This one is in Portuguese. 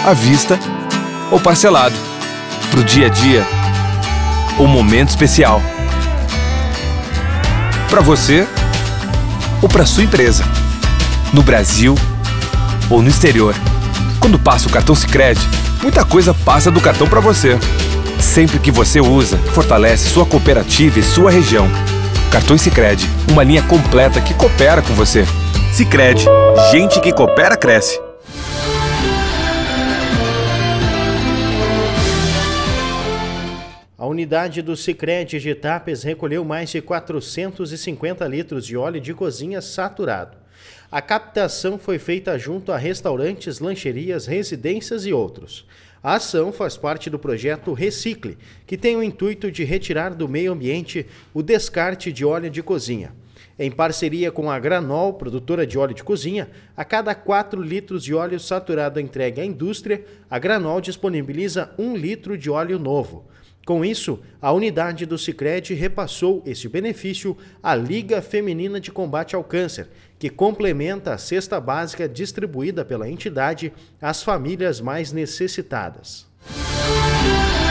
à vista ou parcelado, para o dia a dia ou momento especial, para você ou para sua empresa, no Brasil ou no exterior. Quando passa o cartão Sicredi, muita coisa passa do cartão para você. Sempre que você usa, fortalece sua cooperativa e sua região. Cartões Sicredi, uma linha completa que coopera com você. Sicredi, gente que coopera cresce. A unidade do Sicredi de Tapes recolheu mais de 450 litros de óleo de cozinha saturado. A captação foi feita junto a restaurantes, lancherias, residências e outros. A ação faz parte do projeto Recicle, que tem o intuito de retirar do meio ambiente o descarte de óleo de cozinha. Em parceria com a Granol, produtora de óleo de cozinha, a cada 4 litros de óleo saturado entregue à indústria, a Granol disponibiliza 1 litro de óleo novo. Com isso, a unidade do Sicredi repassou este benefício à Liga Feminina de Combate ao Câncer, que complementa a cesta básica distribuída pela entidade às famílias mais necessitadas.